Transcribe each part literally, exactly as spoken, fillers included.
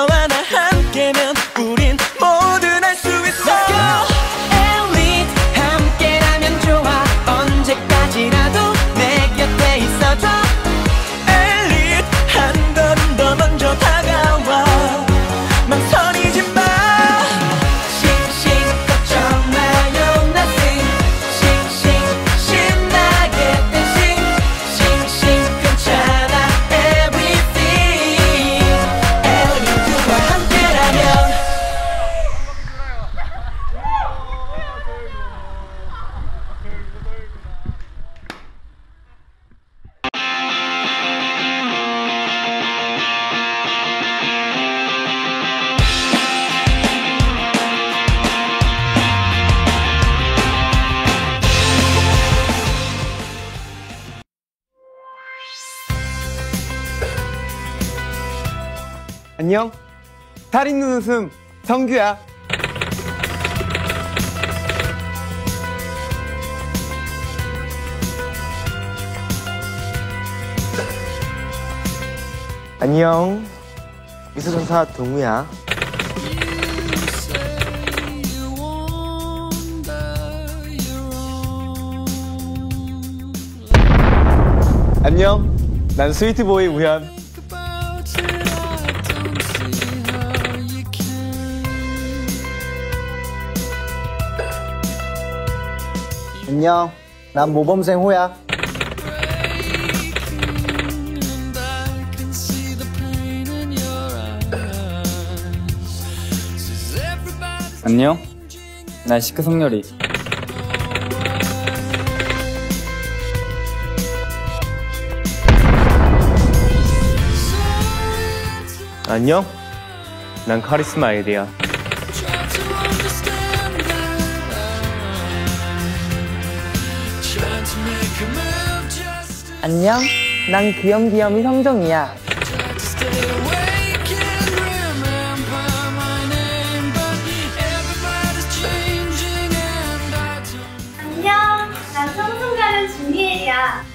너와 나 함께면 우린 뭐든 할 수 있어. 엘리트 함께라면 좋아. 언제까지라도 내 곁에 있어줘. 엘리트 한 걸음 더 먼저 다가와. 망설이지 마. 싱싱 걱정 마요 nothing. 싱싱 신나게 댄싱. 싱싱 괜찮아 everything. 엘리트와 함께라면. 안녕, 달 있는 웃음 성규야. 안녕, 미소전사 동우야. 안녕, 난 스위트보이 우현. 안녕, 난 모범생 호야. 안녕, 난 시크 성렬이. 안녕, 난 카리스마 아이디야. 안녕, 난 귀염귀염이 성정이야. 안녕, 난 청순 가는 준이엘이야.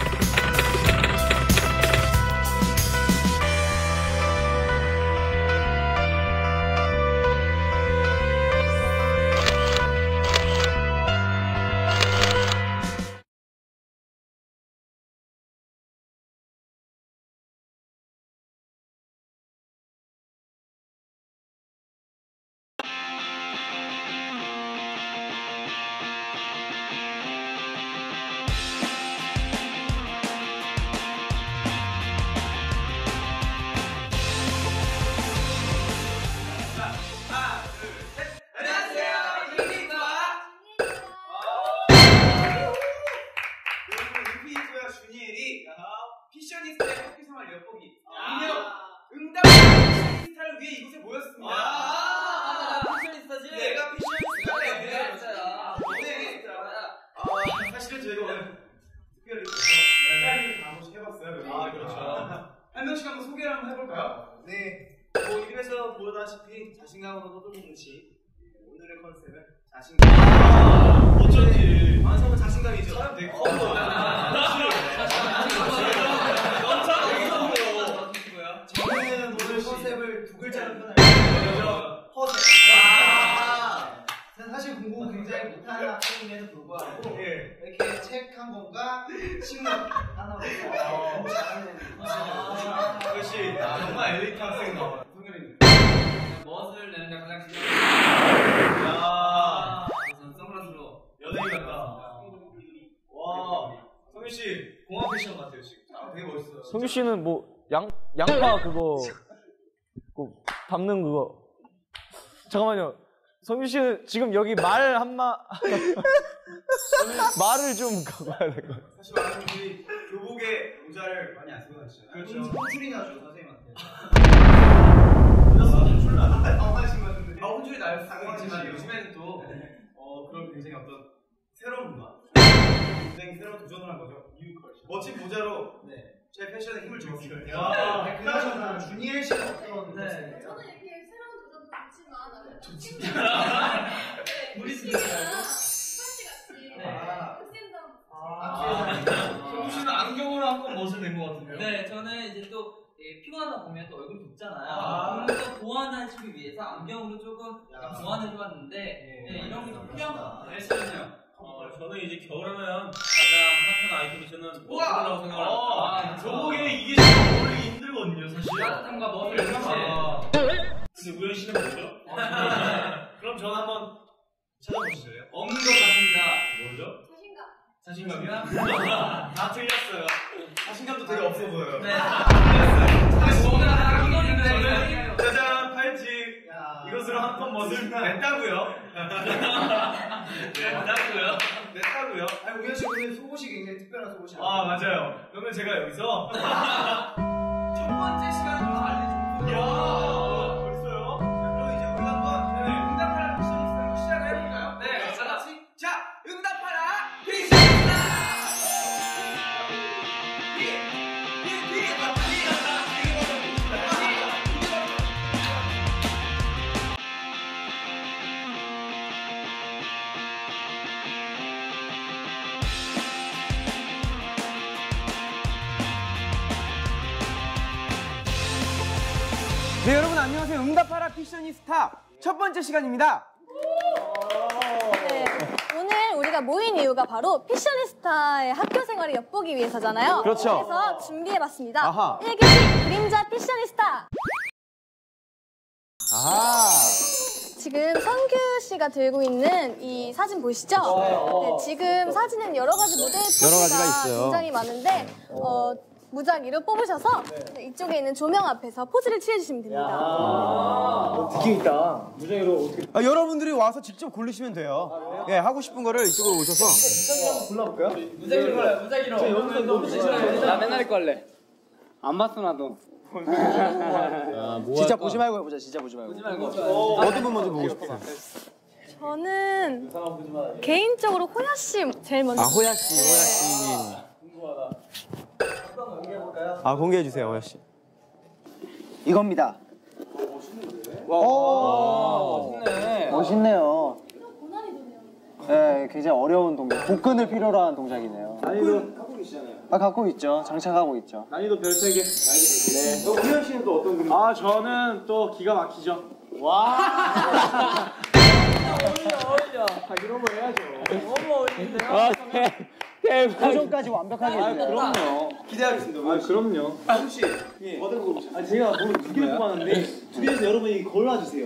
피셔니스타의 학교생활 엿보기. 안녕. 응답 피셔니스타를 위해 이곳에 모였습니다. 아, 피셔니스타지? 내가 피셔니스타야. 네, 맞아요. 네. 아, 사실은 저희가 오늘 특별히 스타일링을 한 번씩 해봤어요. 아, 그렇죠. 한 명씩 한번 소개를 한번 해볼까요? 네. 뭐 이름에서 보다시피 자신감으로 떠도는 듯이 오늘의 컨셉은 자신감. 아, 어쩐지. 완성은 자신감이죠. 사람 되게 커. 저는 오늘 컨셉을 두 글자로 표현할게요. 허세. 아, 사실 공부 굉장히 못하는 학생임에도 불구하고 네. 이렇게 책 한 권과 식물 하나로 너무 잘하는 컨셉을. 역시 정말 엘리트 학생 나와요. 성현이는 멋을 내는 게 가장 중요해요. 야, 저는 선글라스로 연예인 같다. 와, 성현 씨 공항 패션 같아요 지금. 아, 되게 멋있어요. 성규 씨는 뭐 양, 양파 그거 그 담는 그거. 잠깐만요. 성규 씨는 지금 여기 말 한마 말을 좀 갖고 와야 될 것 같아요. 사실 많은 분들이 교복에 모자를 많이 안 쓰고 다니시잖아요. 그렇죠. 혼쭐이 나죠 선생님한테. 혼쭐 나. 당황하신 것 같은데. 아, 혼쭐이 날 수도 있지만 요즘에는 또 어, 그런 굉장히 어떤 새로운 문화, 굉장히 새로운 도전을 한 거죠. 멋진 모자로 네. 제 패션에 힘을 주었습니다. 야, 그나저나 준이엘 씨는 어떤? 네. 저는 이렇게 새로운 도전도 좋지만 아무래도 우리 집에 스파이시 같이 흑심도 성규 씨는 안경으로 한번 멋을 낸 것 같은데요? 네, 저는 이제 또 예, 피곤하다 보면 또 얼굴 붓잖아요. 아. 그래서 보완하시기 위해서 안경으로 조금 보완을 해봤는데 네, 이런 게 좀 필요한 것 같아요. 알겠어요. 어, 저는 이제 겨울하면 가장 핫한 아이템이 저는 머리라고 생각을 합니다. 저게 이게 좀 어울리기 힘들거든요, 사실. 따뜻함과 머리 이렇게. 근데 우현 씨는 뭐죠? 그럼 저는 한번 찾아보실래요? 없는 것 같습니다. 뭐죠? 자신감. 자신감이요? 다 틀렸어요. 자신감도 되게 없어 보여요. 네. 저는 짜잔 팔찌 이것으로 한 번 멋을 냈다고요. 냈다고요. 냈다고요. 아니 우현 씨 오늘 속옷이 굉장히 특별한 속옷이. 아 맞아요. 그러면 제가 여기서 첫 번째 시간을 알려드릴게요. 야 벌써요? 그럼 이제 우리 한번 응답하라 피셔니스타 한번 시작을 해볼까요? 네, 다 같이 자 응답하라 피셔니스타. 네, 여러분 안녕하세요. 응답하라 피셔니스타 첫 번째 시간입니다. 네, 오늘 우리가 모인 이유가 바로 피셔니스타의 학교 생활을 엿보기 위해서잖아요. 그렇죠. 그래서 준비해봤습니다. 아하. 일 교시 그림자 피셔니스타. 아, 지금 성규 씨가 들고 있는 이 사진 보이시죠? 네, 지금 사진은 여러 가지 모델 여러 가지가 포즈가 있어요. 굉장히 많은데 어, 무작위로 뽑으셔서 이쪽에 있는 조명 앞에서 포즈를 취해주시면 됩니다. 느낌 있다. 무작위로 어떻게? 아, 여러분들이 와서 직접 고르시면 돼요. 예, 하고 싶은 거를 이쪽으로 오셔서. 무작위로 골라요. 무작위로. 나 맨날 걸래. 안 봤어 나도. 진짜 보지 말고 해보자. 진짜 보지 말고. 보지 말고. 어떤 분 먼저 보고 싶어요? 저는 개인적으로 호야 씨 제일 먼저. 아, 호야 씨, 호야 씨. 아, 공개해 주세요, 호야 씨. 이겁니다. 와, 멋있네. 멋있네요. 네, 굉장히 어려운 동작. 복근을 필요로 하는 동작이네요. 난이도 갖고 계시잖아요. 아, 갖고 있죠. 장착하고 있죠. 난이도 별 세 개. 네. 또 우현 씨는 또 어떤 그림? 아 저는 또 기가 막히죠. 와. 표정까지 완벽하게 해주네요. 그럼요. 기대하겠습니다. 아 그럼요. 혹시 어떤 거? 아 제가 오늘 두 개를 뽑았는데 두 개에서 여러분이 골라주세요.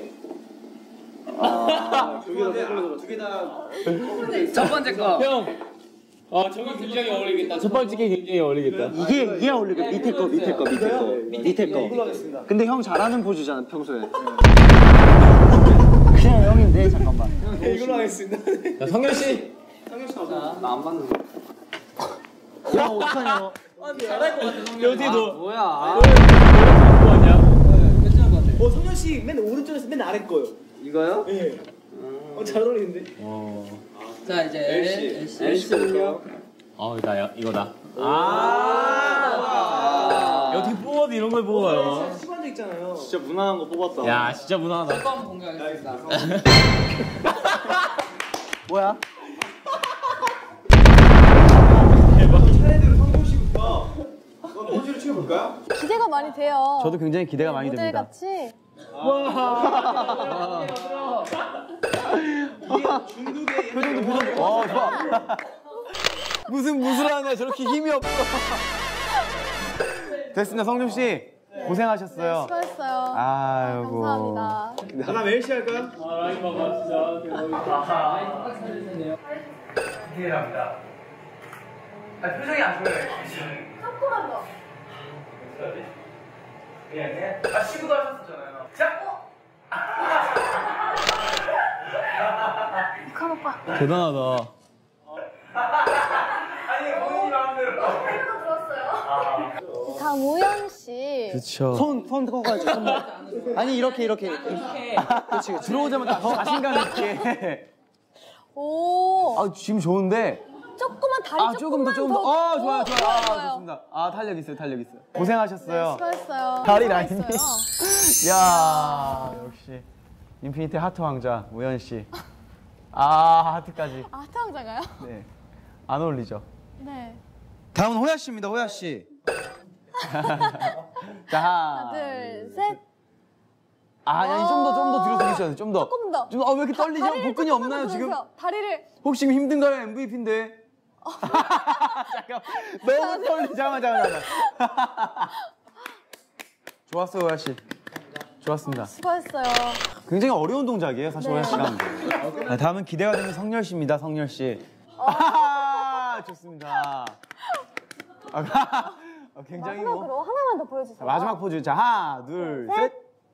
아, 두개 다. 첫 번째 거. 아 저거 굉장히 어울리겠다. 첫 번째 게 굉장히 어울리겠다. 이게 이게 어울리고 밑에 거, 밑에 거, 밑에 거, 밑에 거. 이걸로 하겠습니다. 근데 형 잘하는 포즈잖아 평소에. 그냥 형인데 잠깐만. 이걸로 하겠습니다. 자 성현 씨. 상현 씨 나오세요. 나 안 봤는데. 야 어떡하냐. 잘할 것 같아. 어떻게 너? 뭐야? 어 성현 씨 맨 오른쪽에서 맨 아래 거요. 이거요? 예. 어잘 어울리는데. 자 이제 엘씨. 엘씨 볼게요. 어 이거다 이거다. 아. 어떻게 뽑아도 이런 걸 뽑아요? 시간도 있잖아요. 진짜 무난한 거 뽑았다. 야 진짜 무난하다. 한번 공개하겠습니다. 뭐야? 차례대로 성현 씨부터 포즈를 취해볼까요? 기대가 많이 돼요. 저도 굉장히 기대가 많이 모델 됩니다. 같이. 중국의 표정도 표정도. 와 좋아. 무슨 무술하냐 저렇게 힘이 없어. 됐습니다 성준 씨 고생하셨어요. 수고했어요. 아이고. 감사합니다. 하나 엘씨 할까요? 아 라인 봐봐 진짜 대박이다. 기대합니다. 아 표정이 안 좋아요. 조금만 더. 그냥 아 시구도 하셨었잖아요. 자. 북한 오빠. 대단하다. 아니 본인 마음대로. 이거 들었어요? 다음 우현 씨. 그렇죠. 손손 꺾어야지. 손. 아니 이렇게 이렇게. 그렇지. 들어오자마자 더 자신감 있게. 오. 아 지금 좋은데. 조금만 다리 아 조금 더 조금만 조금 더. 아 좋아요 오, 좋아요. 아 좋아요. 좋습니다. 아 탄력 있어요 탄력 있어요. 고생하셨어요. 수고했어요. 다리 라인이. 수고했어요. 야 역시 인피니티 하트 왕자 우현 씨. 아 하트까지. 아, 하트왕자가요? 네. 안 어울리죠. 네. 다음은 호야 씨입니다. 호야 씨. 자 하나, 둘, 셋. 아니, 아니 좀 더 좀 더 뒤로 숙이셔야 돼. 좀 더. 조금 더. 좀 아, 왜 이렇게 떨리죠? 다리를 복근이 조금 없나요 더 지금? 들으세요. 다리를. 혹시 지금 힘든가요? 엠브이피인데. 잠깐. 너무 떨리. 잠깐 잠깐 잠깐. 좋았어요, 호야 씨. 좋았습니다. 수고했어요. 굉장히 어려운 동작이에요, 사실 네. 호야 씨가. 네, 다음은 기대가 되는 성열 씨입니다, 성열 씨. 아, 좋습니다. 아, 굉장히 뭐. 마지막으로 하나만 더 보여주세요. 마지막 포즈. 자, 하나, 둘, 셋.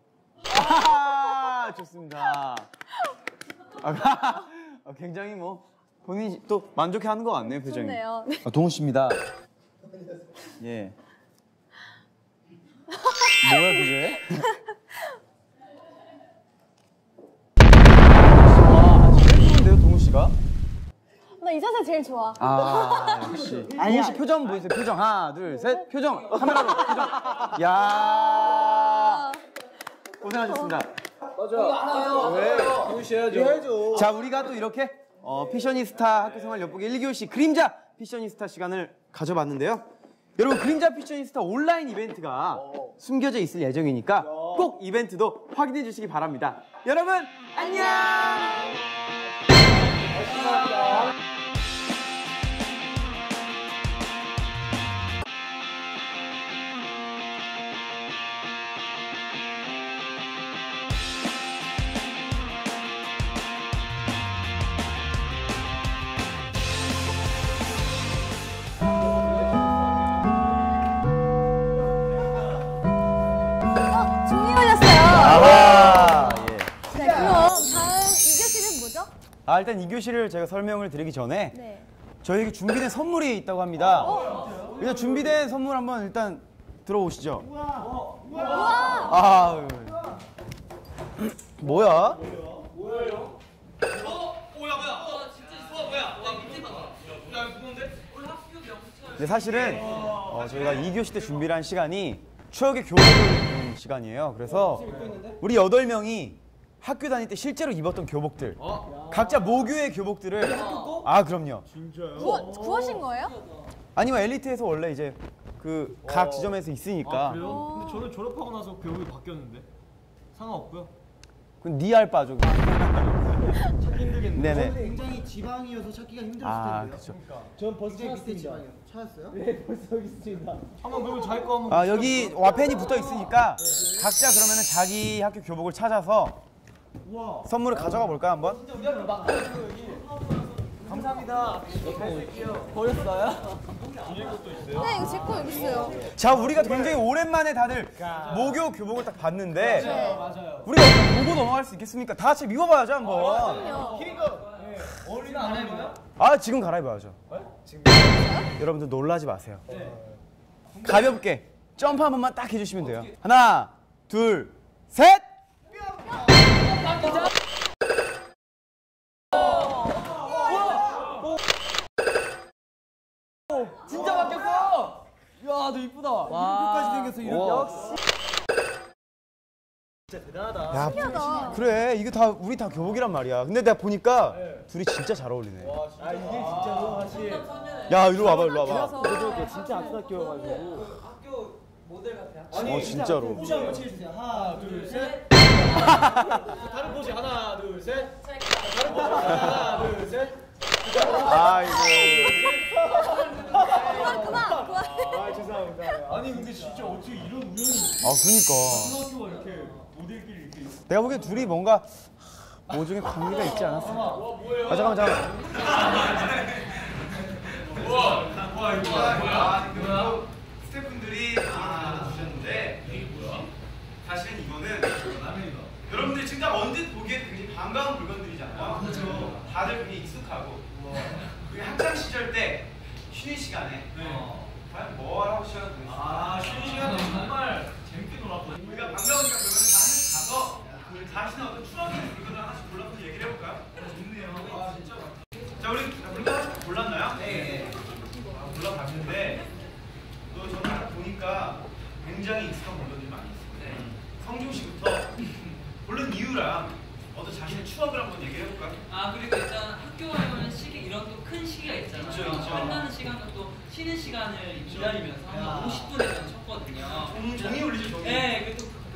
아, 좋습니다. 아, 굉장히 뭐 본인이 또 만족해하는 것 같네요, 표정이. 좋네요. 아, 동훈 씨입니다. 예. 뭐야 그게? 와, 제일 좋은데요, 동훈 씨가? 나 이 자세 제일 좋아. 아, 역시. 동훈 씨 표정 보이세요? 표정. 하나, 둘, 셋. 표정. 카메라로 표정. 야. 고생하셨습니다. 맞아. 왜? 동훈 씨 해야죠. 해야죠. 자, 우리가 또 이렇게 어, 피셔니스타 학교생활 엿보기 일 교시 그림자 피셔니스타 시간을 가져봤는데요. 여러분, 그림자 피셔니스타 온라인 이벤트가 숨겨져 있을 예정이니까 꼭 이벤트도 확인해 주시기 바랍니다. 여러분, 안녕! 어, 종이 걸렸어요. 아하, 예. 네, 그럼 다음 이 교시는 뭐죠? 아, 일단 이 교시를 제가 설명을 드리기 전에 네. 저희에게 준비된 선물이 있다고 합니다. 일단 준비된 선물 한번 일단 들어오시죠. 우와! 아, 뭐야? 뭐예요? 어? 오야 뭐야? 어 진짜 있어. 뭐야? 와 밑에 봐. 야 무거운데? 오늘 학교 명칭. 근데 사실은 어, 저희가 이 교시 때 준비한 시간이 추억의 교복을 입는 시간이에요. 그래서 우리 여덟 명이 학교 다닐 때 실제로 입었던 교복들, 각자 모교의 교복들을 아, 그럼요. 구하, 구하신 거예요? 아니면 엘리트에서 원래 이제 그 각 지점에서 있으니까. 아, 그래요? 근데 저는 졸업하고 나서 교복이 바뀌었는데 상관없고요. 그건 네 알바죠. 찾기 힘들겠네. 네네. 굉장히 지방이어서 찾기가 힘들었을 아, 텐데요. 그렇죠. 전 벌써 굉장히 밑에 찾았습니다. 지방이요. 찾았어요? 네, 벌써 여기 있습니다. 한번 그러면 자기 거 한번. 아, 여기 와펜이 붙어 있으니까 각자 그러면은 자기 학교 교복을 찾아서 선물을 가져가 볼까요, 한번? 감사합니다. 버렸어요? 네, 이거 제 거 여기 있어요. 자, 우리가 굉장히 오랜만에 다들 모교 교복을 딱 봤는데 네. 우리가 어떻게 보고 넘어갈 수 있겠습니까? 다 같이 입어봐야죠, 한번. 어울리는 안 해봐요? 아, 지금 갈아입어야죠. 여러분들 놀라지 마세요. 가볍게 점프 한 번만 딱 해주시면 돼요. 하나, 둘, 셋! 진짜 바뀌었어! 야, 너 이쁘다. 이렇게까지 생겼어, 이렇게. 역시. 진짜 대단하다. 야, 신기하다. 그래, 이게 다 우리 다 교복이란 말이야. 근데 내가 보니까 둘이 진짜 잘 어울리네. 아, 이게 진짜로 사실. 야, 이리로 와봐, 이리로 와봐. 그래도 진짜 학교여가지고. 학교 모델 같아요. 어, 진짜로. 포즈 한번 취해주세요. 하나, 둘, 셋. 다른 포즈 하나, 둘, 셋. 다른 포즈 하나, 둘, 셋. 아이고. 그만, 그만, 그만. 아, 죄송합니다. 아니, 근데 진짜 어떻게 이런 우연이. 아, 그니까. 학교가 이렇게 모델끼리 이렇게 있어. 내가 보기엔 둘이 뭔가 모종의 관계가 있지 않았을까? 아, 잠깐만, 잠깐만. 우와 우와 이거 뭐야? 뭐야? 스태프분들이 아 주셨는데 이게 뭐야? 사실은 이거는 여러분들이 진짜 언제 보기에 굉장히 반가운 물건들이잖아요. 그렇죠. 다들 굉장히 익숙하고. 그게 학창 시절 때 쉬는 시간에 어, 과연 뭘 하고 시간을 보냈어요? 아 쉬는 시간에 정말 재밌게 놀았거든요. 우리가 반가우니까 그러면 다 하나씩 가서 그 자신의 어떤 추억의 물건을 하나씩 골라서 얘기를 해볼까요? 좋네요. 아 진짜. 자 우리 물건 하나씩 골랐나요? 네. 아, 골라봤는데 또 저는 아까 보니까 굉장히 익숙한 물건들이 많이 있어요. 성중 씨부터 고른 이유랑 어떤 자신의 추억을 한번 얘기해볼까요? 아 그리고 일단 학교 가면 시기 이런 또 큰 시기가 있잖아요. 있죠, 있죠. 끝나는 시간은 또 쉬는 시간을 기다리면서 한 오십 분에 전 쳤거든요. 종, 종이 울리죠, 종이. 네, 그또 그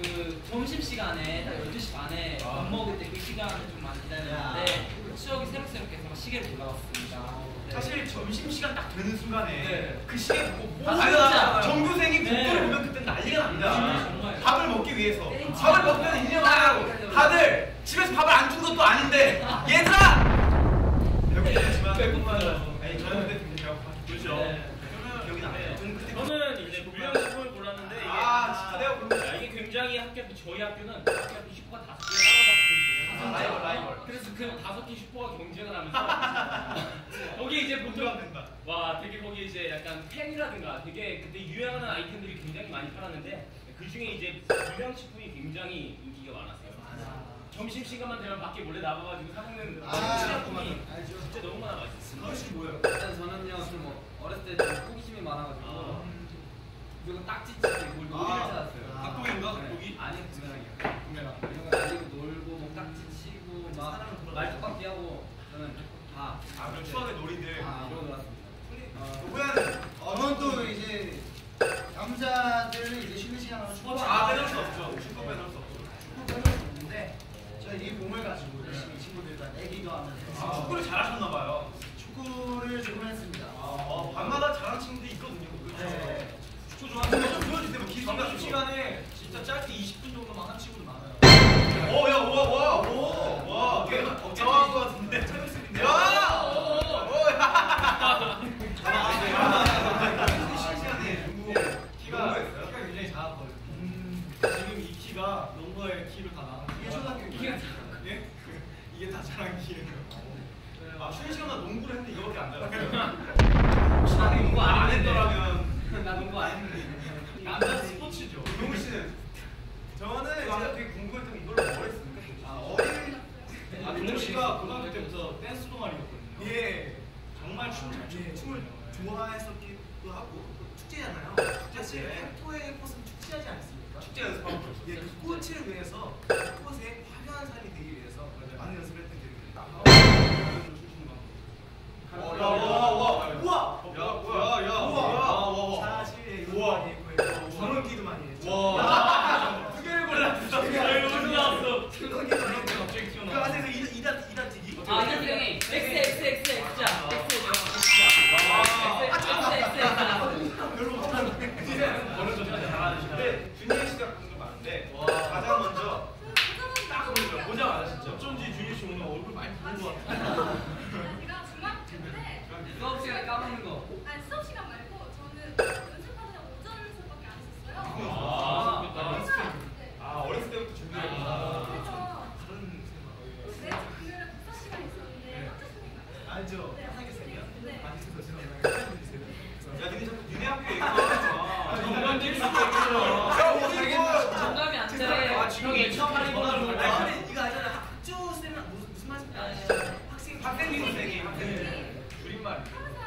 그 점심 시간에 딱 열두 시 반에 밥 먹을 때 그 시간을 좀 많이 기다렸는데 추억이 새록새록해서 시계를 골라왔습니다. 네. 사실 점심 시간 딱 되는 순간에 네. 그 시계 보고 아, 아, 진짜. 전교생이 네. 국도를 보면 그때 난리가 납니다. 정말. 밥을 먹기 위해서. 밥을 먹으면 이제 말하고 다들 집에서 밥을 안 준 것도 아닌데 얘들아! 배고프지만 배고파요. 아니 저는 그때 굉장히 배고파. 그렇죠. 네. 기억이 나요. 저는 그때 저는 이제 불량식품을 골랐는데 이게 아 진짜 내가 고른 야, 이게 굉장히 학교 앞에 저희 학교는 학교 앞에 슈퍼가 다섯 개 따라가 라이벌 라이벌. 그래서 그 다섯 개 슈퍼가 경쟁을 하면서 거기 이제 보통 와 되게 거기 이제 약간 펜이라든가 되게 그때 유행하는 아이템들이 굉장히 많이 팔았는데 그 중에 이제 불량식품이 굉장히 인기가 많았어요. 점심 시간만 되면 밖에 몰래 나가가지고 사 먹는 불량식품이 진짜 너무 많아가지고. 그것이 뭐예요? 일단 저는요 좀 어렸을 때 좀 호기심이 많아가지고 그리고 딱지치기 뭘 놀이를 찾았어요. 닭고기인가? 닭고기? 아니요 부메랑이요. 부메랑 이런 거 날리고 놀고 뭐 딱지 치고 막 말뚝박기 하고 저는 다 아 그런 추억의 놀이들 아, 이러고 놀았습니다. 호야는 저는 또 이제 남자들은 이제 쉬는 시간으로 슈퍼 아 빼놓을 수 없죠. 슈퍼 빼놓을 수 없죠. 슈퍼 빼놓을 수 없는데 저희 이 봄을 가지고 열심히 친구들과 내기도 하면서 아, 축구를 잘하셨나봐요. 축구를 조금 했습니다. 어, 밤마다 잘하는 친구들이 있거든요. 네. 축구 좋아하는 거 좀 보여주세요. 뭐 기술 점심 같은 거. 시간에 진짜 짧게 이십 분 정도만 한 친구도 많아요. 오, 야, 와, 와, 오, 와, 되게 정확한 것 같은데. 야, 오, 야. 키가 키가 굉장히 작았거든요. 지금 이 키가 농구의 키를 다 나눠. 이게 초등학교 키가 예? 이게 다 자란 키예요. 아, 쉬는 시간마다 농구를 했는데 이거밖에 안 자라요. 혹시 나 농구 안 안 했는데. 했더라면 나 농구 안 했는데. 남자 스포츠죠. 용우 씨는? 저는 제가 되게 궁금했던 게 이걸로 뭘 했습니까? 아, 어린 아, 용우 씨가 고등학교 때부터 댄스 동아리였거든요. 예. 정말 춤을 잘 추고 춤을 좋아했었기도 하고 또 축제잖아요. 축제 때 학교의 꽃은 축제하지 않습니까? 축제 연습하고 예, 그 꽃을 위해서 그 꽃에 화려한 삶이 되기 위해서 많은 연습을 했던 기억이 납니다. 와, 와, 우와! 야, 뭐야, 야, 우와! 사실 우와! 전원기도 많이 했죠. 와! 두 개를 골랐어. 어디 나왔어? 전원기도 많이 했죠. 갑자기 튀어나와. 그 안에서 이단 이단 뛰기? 아 이단 형이 X X X X자. 별로 못하는데. 저는 좀 잘하는데 준희 씨가 그런 거 많은데 가장 먼저 딱 먼저 보자마자 진짜 어쩐지 준희 씨 오늘 얼굴 많이 부은 것 같아. 제가 중학교 때 수업 시간에 까먹는 거. 아니 수업 시간 말고 저는 연습하느라 오전 수업밖에 안 했었어요. 아, 그래서 네. 아 어렸을 때부터 준비했구나. 그래서 다른 내 금요일에 국사 시간 있었는데 학교 선생님 만났어요. 알죠? 네, 학교 선생님. 네. 많이 있었어요. 야, 근데 자꾸 니네 학교 얘기하지 정말 낄수 있겠죠. 정답이 안 돼. 아, 지금 이천팔 번으로 아, 가. 근데 이거 알잖아. 학주 쌤은 무슨 무슨 말인지 아시죠? 학생 학생이 선생님, 학생이 줄임말.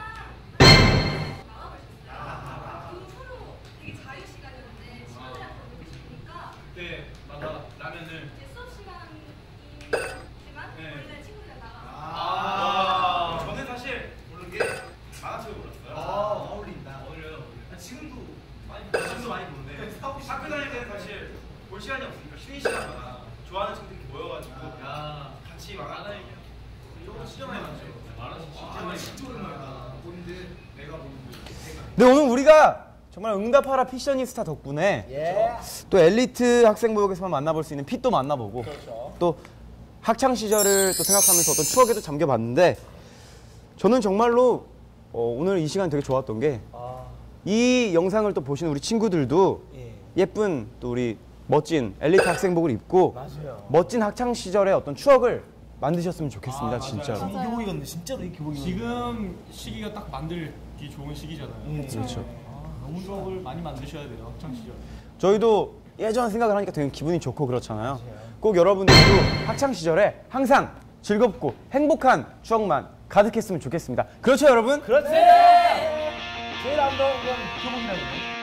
그 서로 되게 자유 시간이었는데 친구들이랑 놀고 싶으니까 그때 맞아 라면을. 이제 수업 시간이지만 네. 원래 친구들이랑 나가서 아, 저는 사실 모르는 게 만화책을 몰랐어요. 어, 어울린다. 어울려요. 아, 지금도 많이 보- 지금도 많이 보는데 학교 다닐 때는 사실 볼 시간이 없으니까 쉬는 시간마다 좋아하는 친구들이 모여가지고 같이 만화 이런 거 진짜 많이 봤죠. 만화 진짜 많이 진짜 오랜만이다. 본데 내가 보는 네, 오늘 우리가 정말 응답하라 피셔니스타 덕분에 예. 또 엘리트 학생부역에서만 만나볼 수 있는 핏도 만나보고 또 학창 시절을 또 생각하면서 어떤 추억에도 잠겨봤는데 저는 정말로 어, 오늘 이 시간 되게 좋았던 게 이 영상을 또 보시는 우리 친구들도 예쁜 또 우리 멋진 엘리트 학생복을 입고 멋진 학창 시절의 어떤 추억을 만드셨으면 좋겠습니다, 진짜로. 이 교복이었는데 진짜로 이 교복이 지금 시기가 딱 만들기 좋은 시기잖아요. 그렇죠. 너무 추억을 많이 만드셔야 돼요, 학창 시절. 저희도 예전 생각을 하니까 되게 기분이 좋고 그렇잖아요. 꼭 여러분들도 학창 시절에 항상 즐겁고 행복한 추억만 가득했으면 좋겠습니다. 그렇죠, 여러분? 그렇지! 제일 아름다운 건 교복이라고.